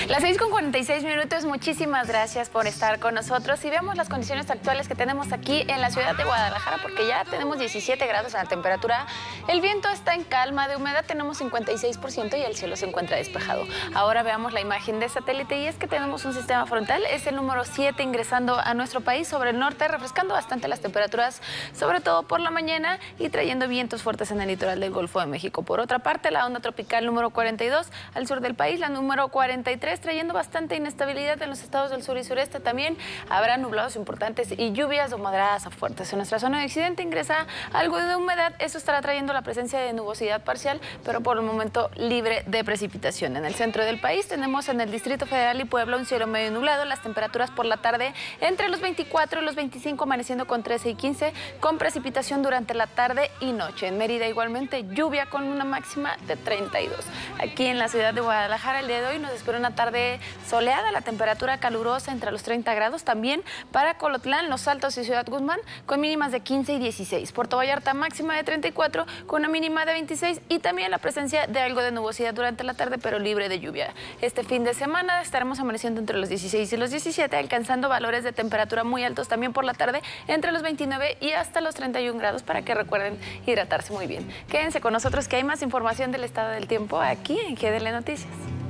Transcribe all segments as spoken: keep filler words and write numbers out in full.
Las seis con cuarenta y seis minutos, muchísimas gracias por estar con nosotros y veamos las condiciones actuales que tenemos aquí en la ciudad de Guadalajara, porque ya tenemos diecisiete grados a la temperatura, el viento está en calma, de humedad tenemos cincuenta y seis por ciento y el cielo se encuentra despejado. Ahora veamos la imagen de satélite y es que tenemos un sistema frontal, es el número siete ingresando a nuestro país sobre el norte, refrescando bastante las temperaturas, sobre todo por la mañana y trayendo vientos fuertes en el litoral del Golfo de México. Por otra parte, la onda tropical número cuarenta y dos al sur del país, la número cuarenta y tres, trayendo bastante inestabilidad en los estados del sur y sureste. También habrá nublados importantes y lluvias de moderadas a fuertes. En nuestra zona de occidente ingresa algo de humedad. Eso estará trayendo la presencia de nubosidad parcial, pero por el momento libre de precipitación. En el centro del país tenemos en el Distrito Federal y Puebla un cielo medio nublado. Las temperaturas por la tarde entre los veinticuatro y los veinticinco, amaneciendo con trece y quince, con precipitación durante la tarde y noche. En Mérida igualmente lluvia con una máxima de treinta y dos. Aquí en la ciudad de Guadalajara el día de hoy nos espera una tarde soleada, la temperatura calurosa entre los treinta grados. También para Colotlán, Los Altos y Ciudad Guzmán con mínimas de quince y dieciséis. Puerto Vallarta máxima de treinta y cuatro con una mínima de veintiséis y también la presencia de algo de nubosidad durante la tarde, pero libre de lluvia. Este fin de semana estaremos amaneciendo entre los dieciséis y los diecisiete, alcanzando valores de temperatura muy altos también por la tarde entre los veintinueve y hasta los treinta y un grados, para que recuerden hidratarse muy bien. Quédense con nosotros que hay más información del estado del tiempo aquí en G D L Noticias.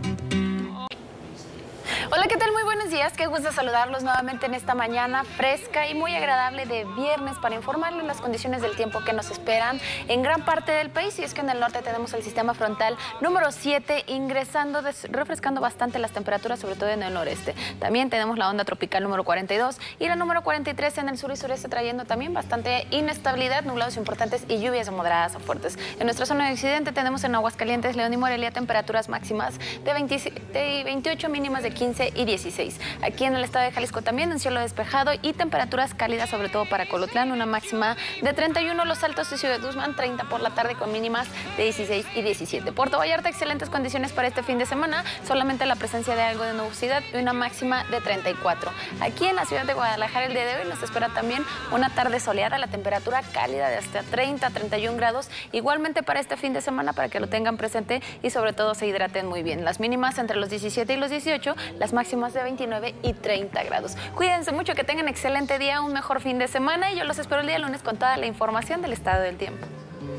Hola, ¿qué tal? Muy buenos días. Qué gusto saludarlos nuevamente en esta mañana fresca y muy agradable de viernes para informarles las condiciones del tiempo que nos esperan en gran parte del país. Y es que en el norte tenemos el sistema frontal número siete ingresando, refrescando bastante las temperaturas, sobre todo en el noreste. También tenemos la onda tropical número cuarenta y dos y la número cuarenta y tres en el sur y sureste, trayendo también bastante inestabilidad, nublados importantes y lluvias de moderadas a fuertes. En nuestra zona de occidente tenemos en Aguascalientes, León y Morelia temperaturas máximas de veintisiete y veintiocho, mínimas de quince y dieciséis. Aquí en el estado de Jalisco también un cielo despejado y temperaturas cálidas, sobre todo para Colotlán, una máxima de treinta y uno, Los Altos y Ciudad Guzmán treinta por la tarde con mínimas de dieciséis y diecisiete. Puerto Vallarta, excelentes condiciones para este fin de semana, solamente la presencia de algo de nubosidad y una máxima de treinta y cuatro. Aquí en la ciudad de Guadalajara el día de hoy nos espera también una tarde soleada, la temperatura cálida de hasta treinta a treinta y un grados, igualmente para este fin de semana, para que lo tengan presente y sobre todo se hidraten muy bien. Las mínimas entre los diecisiete y los dieciocho, las máximas de veintinueve y treinta grados. Cuídense mucho, que tengan excelente día, un mejor fin de semana y yo los espero el día lunes con toda la información del estado del tiempo.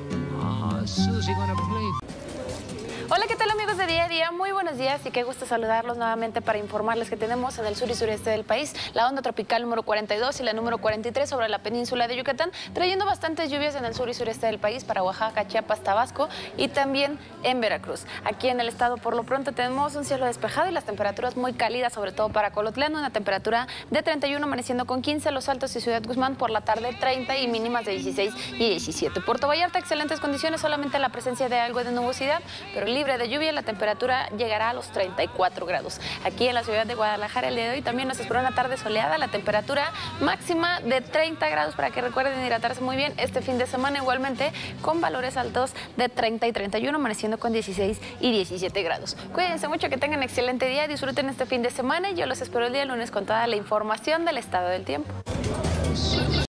Hola, ¿qué tal amigos de Día a Día? Muy buenos días y qué gusto saludarlos nuevamente para informarles que tenemos en el sur y sureste del país la onda tropical número cuarenta y dos y la número cuarenta y tres sobre la península de Yucatán, trayendo bastantes lluvias en el sur y sureste del país para Oaxaca, Chiapas, Tabasco y también en Veracruz. Aquí en el estado por lo pronto tenemos un cielo despejado y las temperaturas muy cálidas, sobre todo para Colotlán, una temperatura de treinta y uno amaneciendo con quince, Los Altos y Ciudad Guzmán por la tarde treinta y mínimas de dieciséis y diecisiete. Puerto Vallarta, excelentes condiciones, solamente la presencia de algo de nubosidad, pero libre de lluvia, la temperatura llegará a los treinta y cuatro grados. Aquí en la ciudad de Guadalajara el día de hoy también nos espera una tarde soleada, la temperatura máxima de treinta grados, para que recuerden hidratarse muy bien este fin de semana, igualmente con valores altos de treinta y treinta y uno, amaneciendo con dieciséis y diecisiete grados. Cuídense mucho, que tengan excelente día, disfruten este fin de semana y yo los espero el día lunes con toda la información del estado del tiempo.